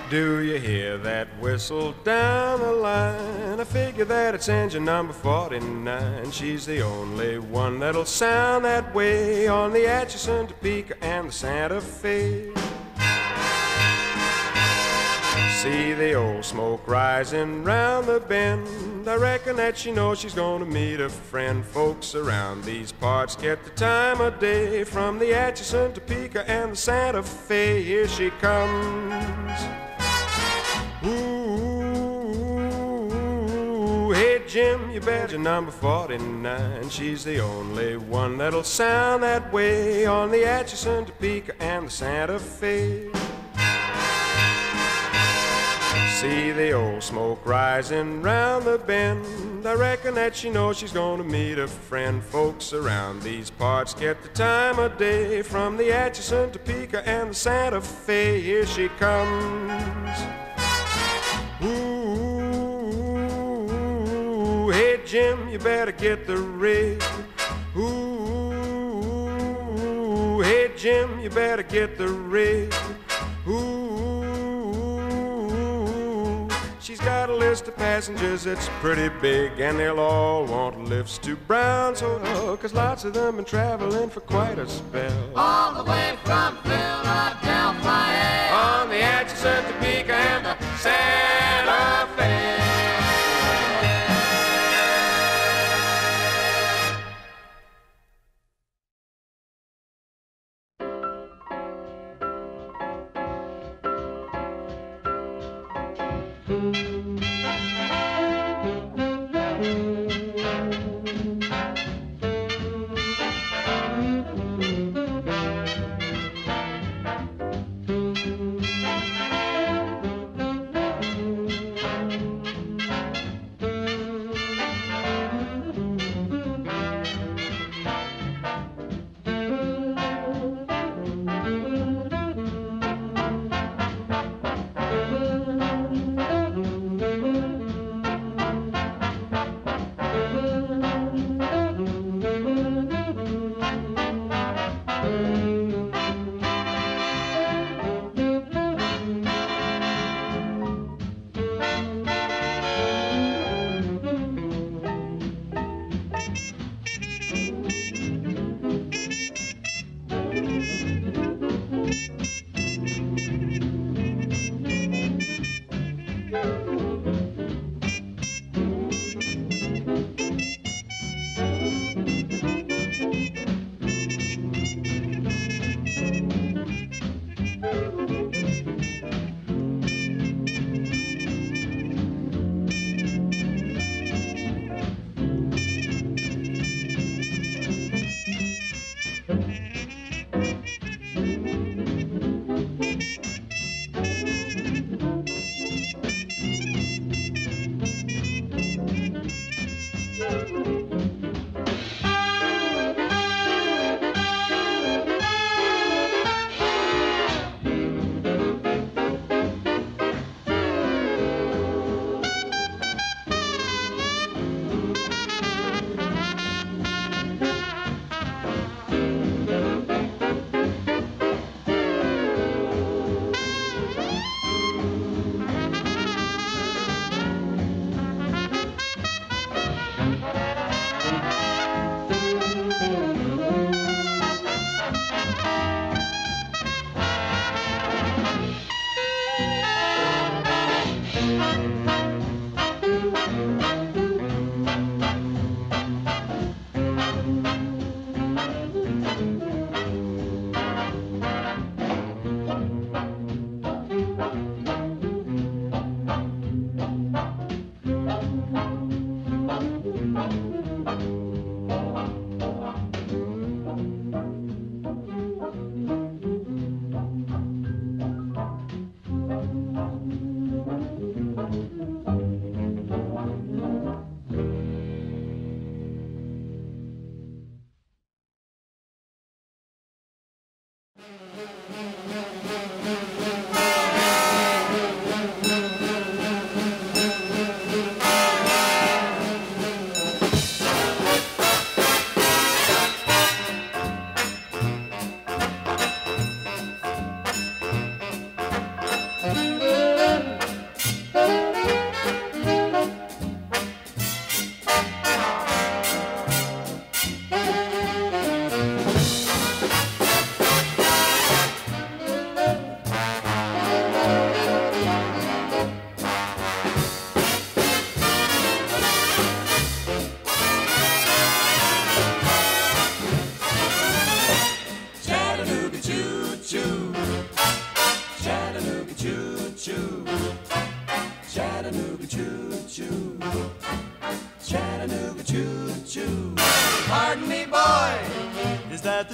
Do you hear that whistle down the line? I figure that it's engine number 49. She's the only one that'll sound that way on the Atchison, Topeka, and the Santa Fe. See the old smoke rising round the bend. I reckon that she knows she's gonna meet a friend. Folks around these parts get the time of day from the Atchison, Topeka, and the Santa Fe. Here she comes. Ooh, hey Jim, you better number 49. She's the only one that'll sound that way on the Atchison, Topeka, and the Santa Fe. See the old smoke rising round the bend. I reckon that she knows she's gonna meet a friend. Folks around these parts get the time of day from the Atchison, Topeka, and the Santa Fe. Here she comes. Ooh, hey Jim, you better get the rig. Ooh, hey Jim, you better get the rig. Ooh, she's got a list of passengers that's pretty big, and they'll all want lifts to Brownsville, 'cause lots of them been traveling for quite a spell. All the way from Philadelphia, on the Atchison, Topeka, and the Santa Fe.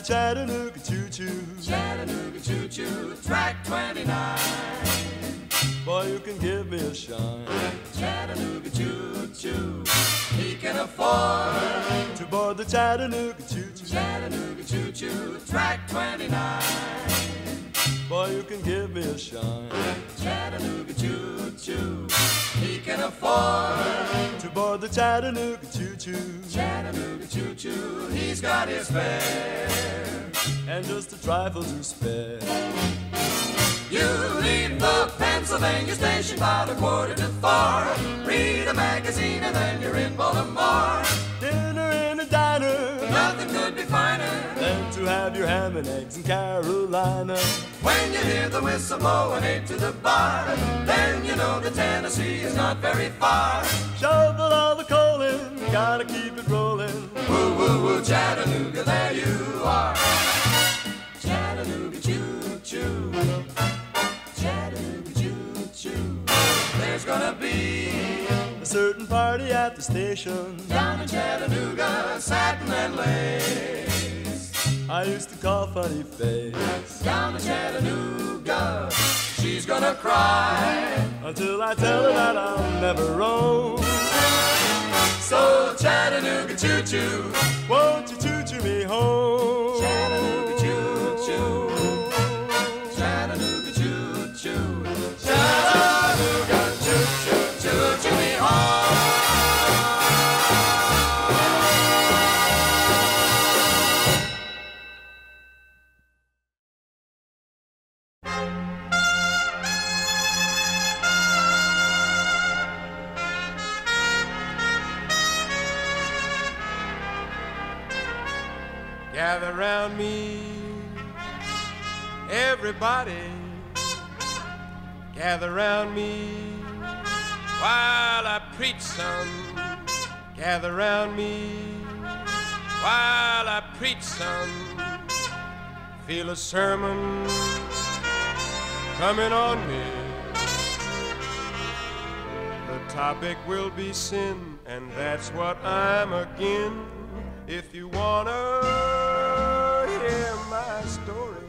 Chattanooga choo-choo. Chattanooga choo-choo, track 29. Boy, you can give me a shine. Chattanooga choo-choo, he can afford to board the Chattanooga choo-choo. Chattanooga choo-choo, track 29. Boy, you can give me a shine. Chattanooga choo-choo, he can afford to board the Chattanooga choo-choo. Chattanooga choo-choo, he's got his fare and just a trifle to spare. You leave the Pennsylvania station about 3:45. Read a magazine and then you're in Baltimore. Dinner in a diner, nothing could be finer than to have your ham and eggs in Carolina. When you hear the whistle blowing into the bar, then you know that Tennessee is not very far. Shovel all the coal in, gotta keep it rolling. Woo, woo, woo, Chattanooga, there you are. Chattanooga choo-choo, Chattanooga choo-choo. There's gonna be a certain party at the station down in Chattanooga, satin and lace. I used to call Funny Face. Down in Chattanooga, she's gonna cry until I tell her that I'll never roam. So Chattanooga choo-choo, won't you choo-choo me home? Chattanooga choo-choo, Chattanooga choo-choo, Chattanooga choo-choo, choo-choo me home. Gather round me, everybody. Gather round me while I preach some. Gather round me while I preach some. Feel a sermon coming on me. The topic will be sin, and that's what I'm again. If you wanna hear my story,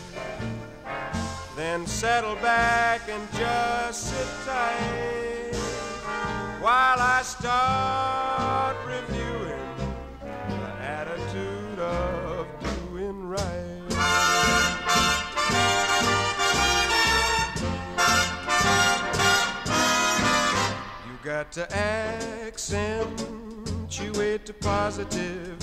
then settle back and just sit tight while I start reviewing the attitude of doing right. You got to accentuate the positive,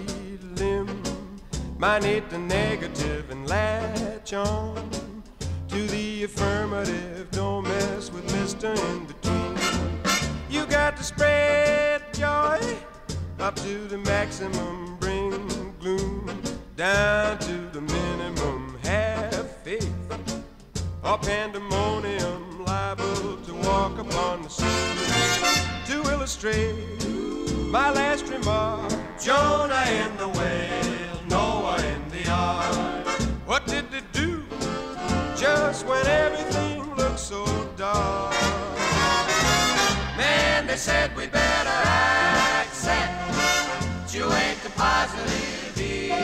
eliminate the negative, and latch on to the affirmative. Don't mess with Mr. In Between. You got to spread joy up to the maximum, bring gloom down to the minimum. Have faith or pandemonium, liable to walk upon the scene. To illustrate my last remark, Jonah in the whale, Noah in the ark. What did they do just when everything looked so dark? Man, they said we better accentuate the positive,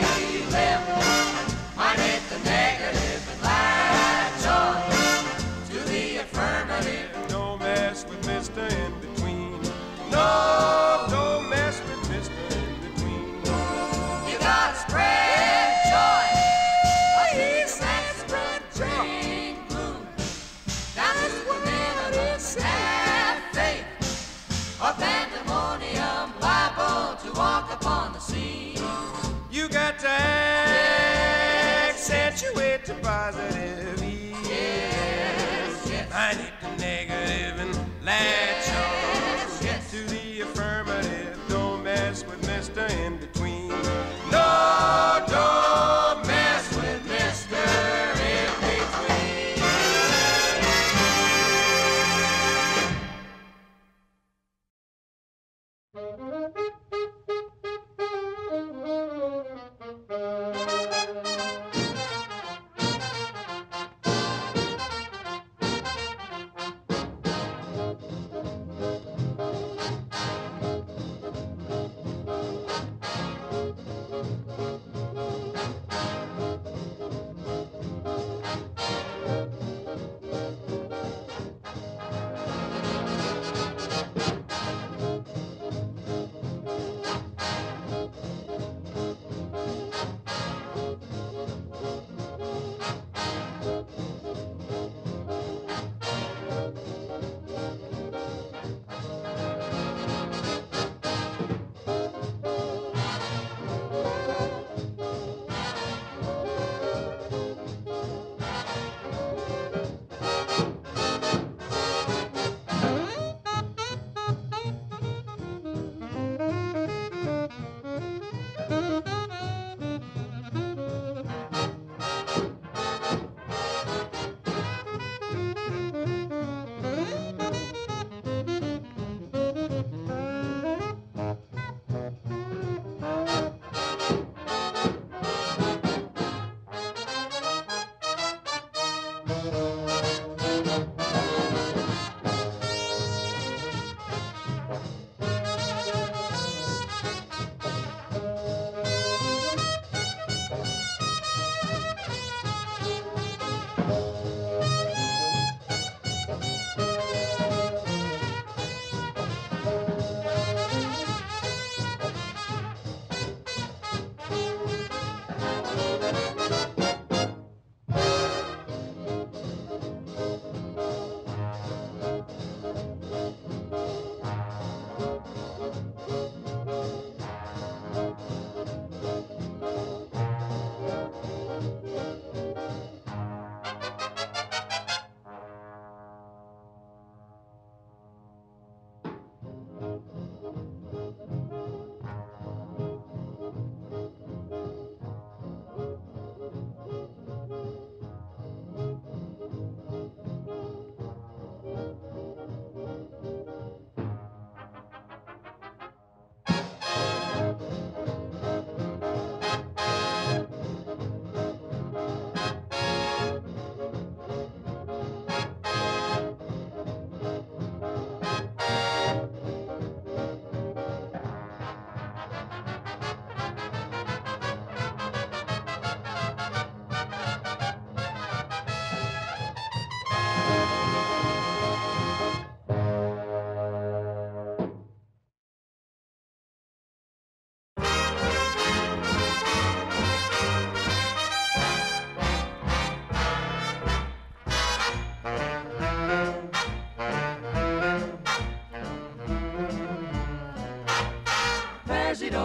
eliminate the negative, and latch on to the affirmative. Don't mess with Mr. In Between. No, don't mess with Mr. In Between. You gotta spread joy. Oh, he said spread joy. Gloom. Down to the minute, have faith. Or pandemonium, liable to walk upon the scene. You got to accentuate the positive, Yes, yes. I need the negative and latch on to the affirmative. Don't mess with Mr. In Between. No, don't mess with Mr. In Between.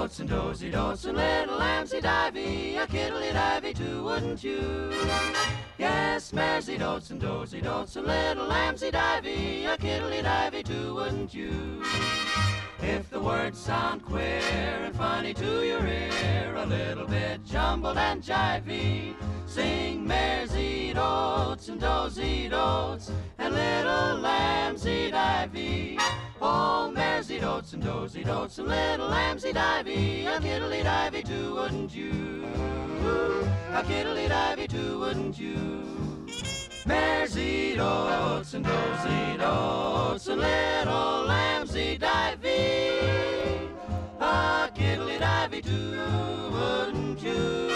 dotes and dozy dotes and little lambsy divey, a kiddly divey too, wouldn't you? Yes, maresy dotes and dozy dotes and little lambsy divey, a kiddly divey too, wouldn't you? If the words sound queer and funny to your ear, a little bit jumbled and jivey, sing maresy dotes and dozy dotes and little lambsy divey. Oh, maresy dotes and dozy dotes and little lambsy divey, a kiddly divey too, wouldn't you? A kiddly divey too, wouldn't you? Maresy dotes and dozy dotes and little lambsy divey, a kiddly divey too, wouldn't you?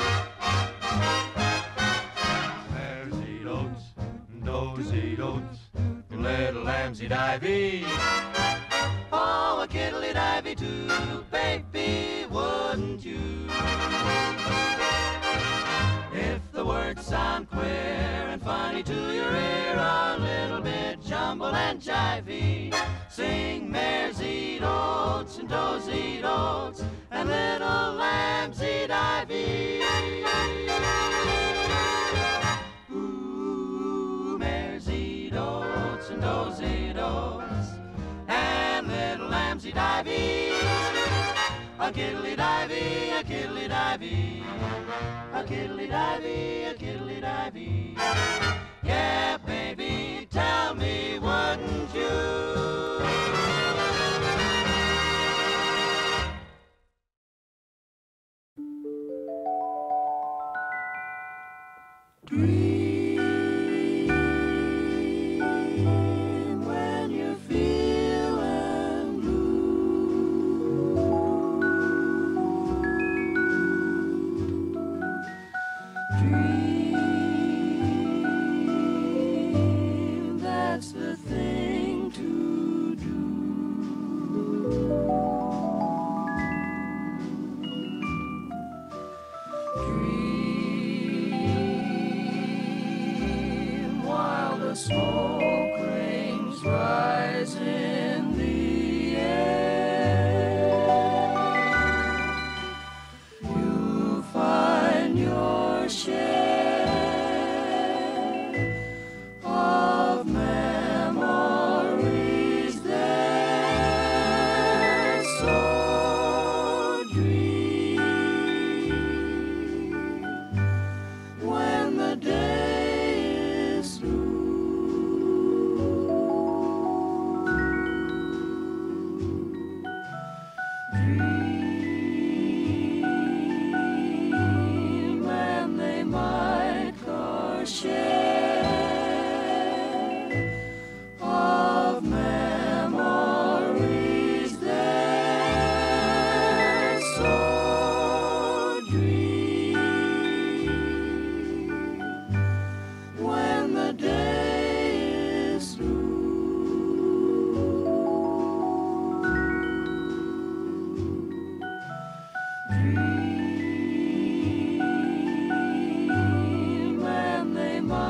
Maresy dotes and dozy dotes and little lambsy divey, oh, a kiddly divey too, baby, wouldn't you? If the words sound queer and funny to your ear, a little bit jumbled and jivey, sing maresy dotes and dozy dotes and little lambsy divey. Ooh, maresy dotes and dozy dotes and little lambsy divey, a kiddly divey, a kiddly divey, a kiddly divey, a kiddly divey. Yeah, baby, tell me, wouldn't you? Dream when you're feeling blue. Dream, that's the thing to do. Dream while the smoke rings rise in the air. You'll find your share of memories there. So dream when the day is through. Dream and they might share of memories there. So dream when the day is through. Dream and they might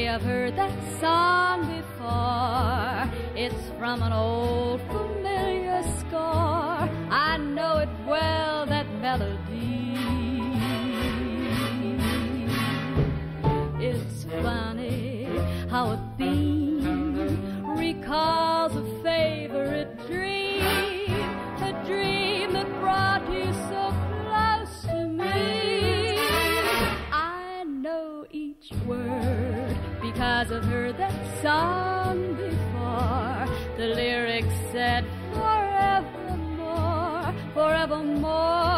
I've heard that song before. It's from an old familiar score. I know it well, that melody. It's funny how a theme recalls a favorite dream, a dream that brought you so close to me. I know each word because I've heard that song before. The lyrics said forevermore, forevermore.